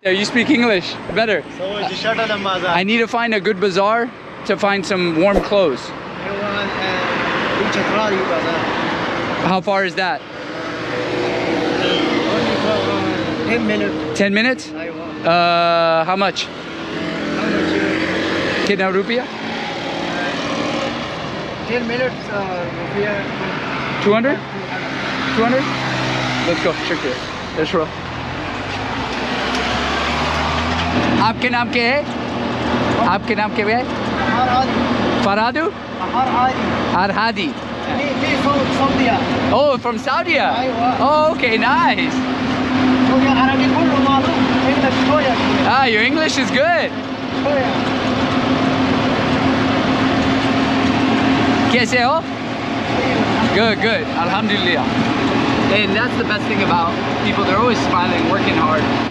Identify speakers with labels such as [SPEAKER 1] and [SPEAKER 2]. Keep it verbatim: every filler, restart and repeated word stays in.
[SPEAKER 1] You speak English better. I need to find a good bazaar to find some warm clothes. How far is that?
[SPEAKER 2] ten minutes.
[SPEAKER 1] ten minutes? Uh, how much? Kitna rupiah?
[SPEAKER 2] ten minutes.
[SPEAKER 1] two hundred? two hundred? Let's go. Shukriya. Let's roll. आपके नाम क्या है? आपके नाम क्या है? Faradu? Arhadi. Oh, from Saudi? Oh, okay, nice. Ah, your English is good. कैसे हो? Good, good. Alhamdulillah. And that's the best thing about people. They're always smiling, working hard.